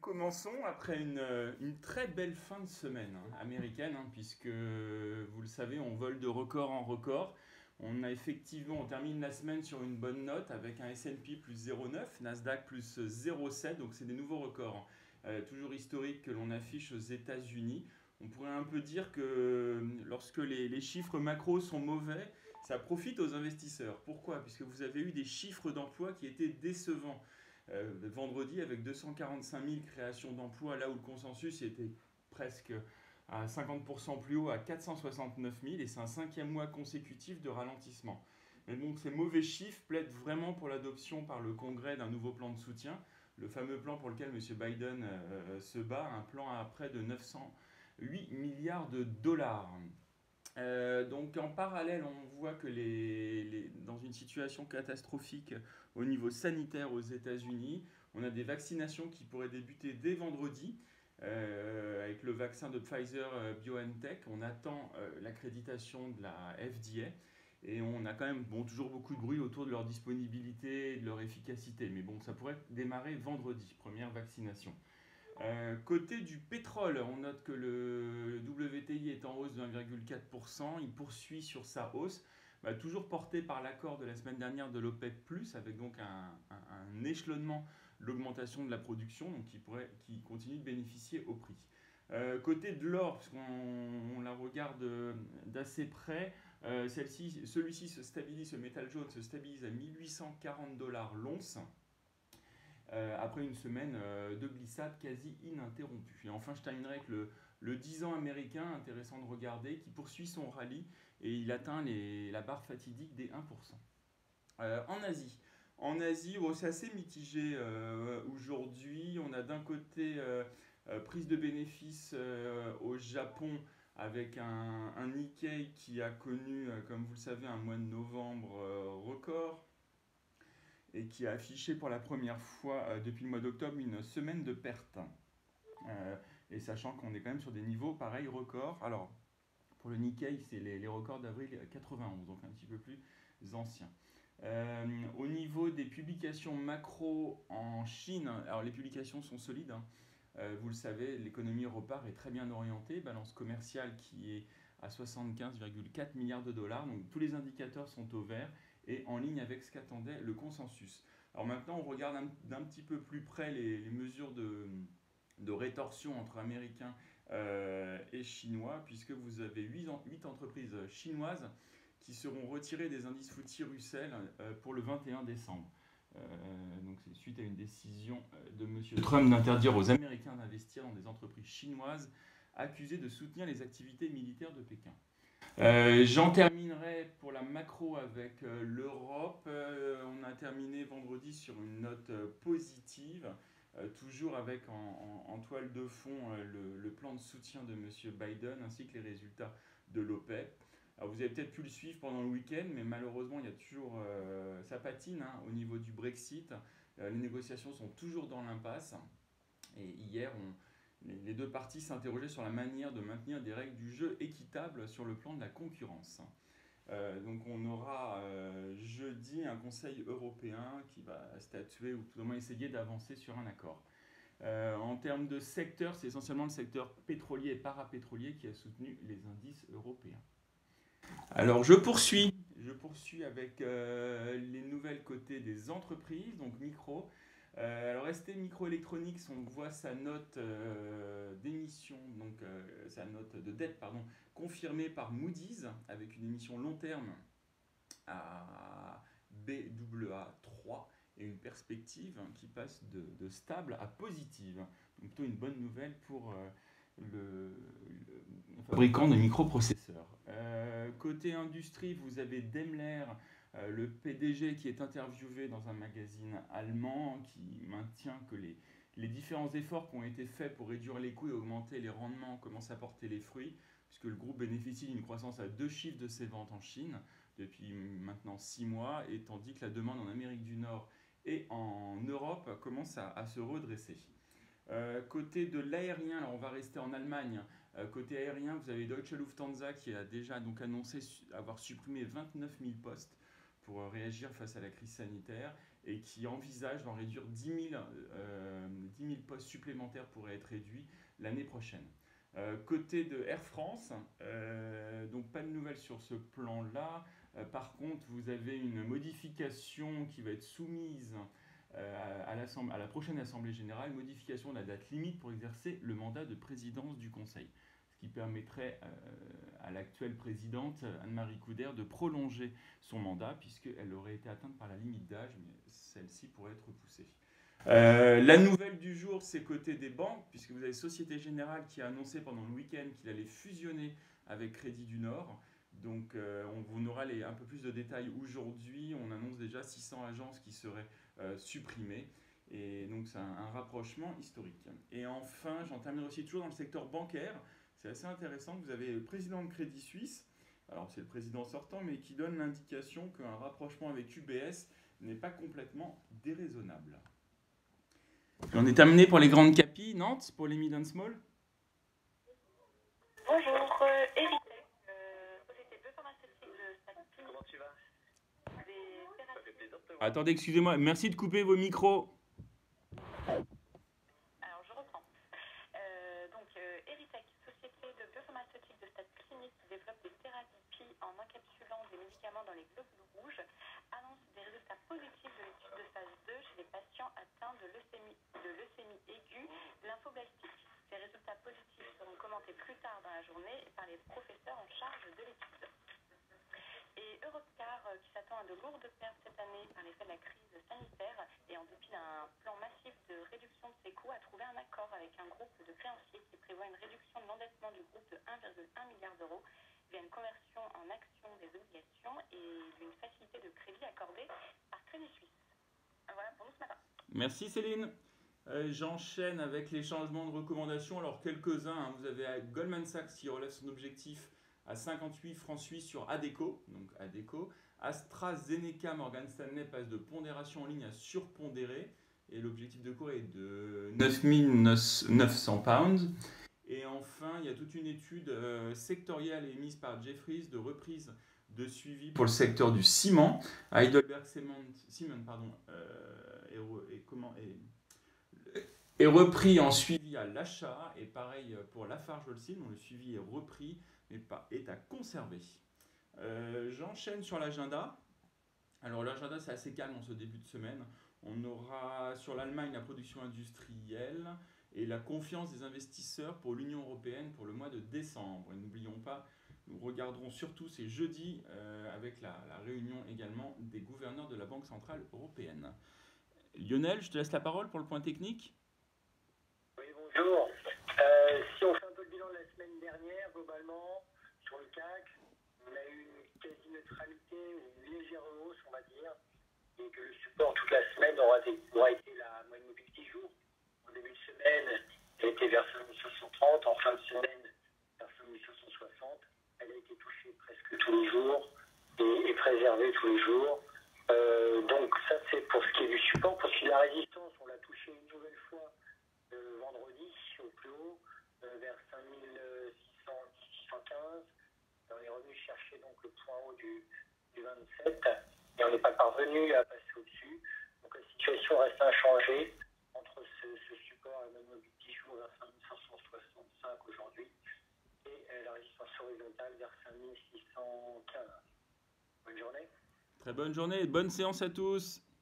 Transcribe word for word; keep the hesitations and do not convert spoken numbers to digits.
commençons après une, euh, une très belle fin de semaine hein, américaine, hein, puisque vous le savez, on vole de record en record. On a effectivement, on termine la semaine sur une bonne note avec un S and P plus zéro virgule neuf, Nasdaq plus zéro virgule sept, donc c'est des nouveaux records, hein, euh, toujours historiques que l'on affiche aux États-Unis. On pourrait un peu dire que lorsque les, les chiffres macro sont mauvais, ça profite aux investisseurs. Pourquoi? Puisque vous avez eu des chiffres d'emploi qui étaient décevants. Euh, vendredi avec deux cent quarante-cinq mille créations d'emplois, là où le consensus était presque à cinquante pour cent plus haut, à quatre cent soixante-neuf mille, et c'est un cinquième mois consécutif de ralentissement. Mais donc ces mauvais chiffres plaident vraiment pour l'adoption par le Congrès d'un nouveau plan de soutien, le fameux plan pour lequel M. Biden euh, se bat, un plan à près de neuf cent huit milliards de dollars. Euh, donc en parallèle, on voit que les, les- dans une situation catastrophique au niveau sanitaire aux États-Unis, on a des vaccinations qui pourraient débuter dès vendredi. Euh, avec le vaccin de Pfizer euh, BioNTech, on attend euh, l'accréditation de la F D A et on a quand même bon, toujours beaucoup de bruit autour de leur disponibilité et de leur efficacité. Mais bon, ça pourrait démarrer vendredi, première vaccination. Euh, côté du pétrole, on note que le W T I est en hausse de un virgule quatre pour cent. Il poursuit sur sa hausse, bah, toujours porté par l'accord de la semaine dernière de l'OPEP+, avec donc un, un- un échelonnement de l'augmentation de la production, donc qui, pourrait, qui continue de bénéficier au prix. Euh, côté de l'or, puisqu'on on la regarde euh, d'assez près, euh, celle-ci, celui-ci se stabilise, ce métal jaune se stabilise à mille huit cent quarante dollars l'once euh, après une semaine euh, de glissade quasi ininterrompue. Et enfin, je terminerai avec le, le dix ans américain, intéressant de regarder, qui poursuit son rallye et il atteint les, la barre fatidique des un pour cent. Euh, en Asie, en Asie, bon, c'est assez mitigé euh, aujourd'hui. On a d'un côté euh, euh, prise de bénéfices euh, au Japon avec un, un Nikkei qui a connu, euh, comme vous le savez, un mois de novembre euh, record et qui a affiché pour la première fois euh, depuis le mois d'octobre une semaine de perte. Euh, et sachant qu'on est quand même sur des niveaux pareils records. Alors, pour le Nikkei, c'est les, les records d'avril quatre-vingt-onze, donc un petit peu plus anciens. Euh, au niveau des publications macro en Chine, alors les publications sont solides, hein. Euh, vous le savez, l'économie repart est très bien orientée, balance commerciale qui est à soixante-quinze virgule quatre milliards de dollars, donc tous les indicateurs sont au vert et en ligne avec ce qu'attendait le consensus. Alors maintenant, on regarde un- d'un petit peu plus près les, les mesures de, de rétorsion entre Américains euh, et Chinois, puisque vous avez huit entreprises chinoises qui seront retirées des indices F T S E Russell euh, pour le vingt et un décembre. Euh, donc c'est suite à une décision euh, de M. Trump d'interdire aux Américains d'investir dans des entreprises chinoises accusées de soutenir les activités militaires de Pékin. Euh, J'en terminerai pour la macro avec euh, l'Europe. Euh, on a terminé vendredi sur une note euh, positive, euh, toujours avec en, en- en toile de fond euh, le, le plan de soutien de M. Biden ainsi que les résultats de l'OPEP. Alors vous avez peut-être pu le suivre pendant le week-end, mais malheureusement il y a toujours euh, ça patine hein, au niveau du Brexit. Euh, les négociations sont toujours dans l'impasse. Et hier, on, les, les deux parties s'interrogeaient sur la manière de maintenir des règles du jeu équitables sur le plan de la concurrence. Euh, donc on aura euh, jeudi un Conseil européen qui va statuer ou tout au moins essayer d'avancer sur un accord. Euh, en termes de secteur, c'est essentiellement le secteur pétrolier et parapétrolier qui a soutenu les indices européens. Alors je poursuis, je poursuis avec euh, les nouvelles côtés des entreprises, donc micro. Euh, alors S T Microelectronics, on voit sa note euh, d'émission, donc euh, sa note de dette, pardon, confirmée par Moody's avec une émission long terme à B A A trois et une perspective qui passe de, de stable à positive. Donc plutôt une bonne nouvelle pour euh, le, le fabricant de microprocesseurs. Euh, côté industrie, vous avez Daimler, euh, le P D G qui est interviewé dans un magazine allemand qui maintient que les, les différents efforts qui ont été faits pour réduire les coûts et augmenter les rendements commencent à porter les fruits, puisque le groupe bénéficie d'une croissance à deux chiffres de ses ventes en Chine depuis maintenant six mois, et tandis que la demande en Amérique du Nord et en Europe commence à, à se redresser. Euh, côté de l'aérien, alors on va rester en Allemagne. Euh, côté aérien, vous avez Deutsche Lufthansa qui a déjà donc annoncé su- avoir supprimé vingt-neuf mille postes pour euh, réagir face à la crise sanitaire. et qui envisage d'en réduire dix mille, euh, dix mille postes supplémentaires pourraient être réduits l'année prochaine. Euh, côté de Air France, euh, donc pas de nouvelles sur ce plan-là. Euh, par contre, vous avez une modification qui va être soumise euh, à, à la prochaine Assemblée générale, modification de la date limite pour exercer le mandat de présidence du Conseil, ce qui permettrait euh, à l'actuelle présidente Anne-Marie Couder de prolonger son mandat puisqu'elle aurait été atteinte par la limite d'âge, mais celle-ci pourrait être repoussée. Euh, la nouvelle du jour, c'est côté des banques, puisque vous avez Société Générale qui a annoncé pendant le week-end qu'il allait fusionner avec Crédit du Nord. Donc euh, on, on aura les, un peu plus de détails aujourd'hui. On annonce déjà six cents agences qui seraient euh, supprimées. Et donc c'est un, un rapprochement historique. Et enfin, j'en termine aussi toujours dans le secteur bancaire. C'est assez intéressant. Vous avez le président de Crédit Suisse, alors c'est le président sortant, mais qui donne l'indication qu'un rapprochement avec U B S n'est pas complètement déraisonnable. Et on est terminé pour les grandes capis. Nantes, pour les mid and small. Bonjour, euh, Eritech, euh, société de pharmaceutique de Statistique. Comment tu vas? Des Ça fait plaisir de te voir. Attendez, excusez-moi, merci de couper vos micros. Alors, je reprends. Euh, donc, euh, Eritech, société de biopharmaceutique de stade clinique qui développe des thérapies en encapsulant des médicaments dans les globules rouges, annonce des résultats positifs de l'étude de phase deux chez les patients atteints de leucémie, de leucémie aiguë lymphoblastique. Ces résultats positifs seront commentés plus tard dans la journée par les professeurs en charge de l'étude. Et Europcar, euh, qui s'attend à de lourdes pertes cette année par l'effet de la crise sanitaire et en dépit d'un plan massif de réduction de ses coûts, a trouvé un accord avec un groupe de créanciers qui prévoit une réduction de l'endettement du groupe de un virgule un milliard d'euros via une conversion en actions des obligations et d'une facilité de crédit accordée par Crédit Suisse. Voilà pour nous ce matin. Merci Céline. Euh, J'enchaîne avec les changements de recommandations. Alors quelques-uns, hein. Vous avez Goldman Sachs qui relève son objectif à cinquante-huit francs suisses sur Adecco, donc Adecco. AstraZeneca, Morgan Stanley passe de pondération en ligne à surpondéré et l'objectif de cours est de neuf mille neuf cents pounds. Et enfin, il y a toute une étude euh, sectorielle émise par Jefferies de reprise de suivi pour le secteur du ciment. Heidelberg Cement, Cement pardon, euh, et, et comment est est repris en suivi à l'achat, et pareil pour Lafarge-Holcim, dont le suivi est repris, mais pas, est à conserver. Euh, J'enchaîne sur l'agenda. Alors l'agenda, c'est assez calme en ce début de semaine. On aura sur l'Allemagne la production industrielle et la confiance des investisseurs pour l'Union européenne pour le mois de décembre. Et n'oublions pas, nous regarderons surtout ces jeudis euh, avec la, la réunion également des gouverneurs de la Banque Centrale Européenne. Lionel, je te laisse la parole pour le point technique. Oui, bonjour. Euh, si on fait un peu le bilan de la semaine dernière, globalement, sur le C A C, on a eu une quasi-neutralité, une légère hausse, on va dire, et que le support toute la semaine aura, aura été la moyenne mobile dix jours. En début de semaine, elle était vers cinq mille cinq cent trente, en fin de semaine, vers cinq mille cinq cent soixante. Elle a été touchée presque tous les jours et, et préservée tous les jours. Euh, donc ça, c'est pour ce qui est du support. Pour ce qui est de la résistance, on l'a touché une nouvelle fois euh, vendredi au plus haut, euh, vers cinq mille six cent quinze. On est revenu chercher donc le point haut du, du vingt-sept et on n'est pas parvenu à passer au-dessus. Donc la situation reste inchangée entre ce, ce support à même dix jours vers cinq mille cinq cent soixante-cinq aujourd'hui et euh, la résistance horizontale vers cinq mille six cent quinze. Bonne journée. Très bonne journée et bonne séance à tous.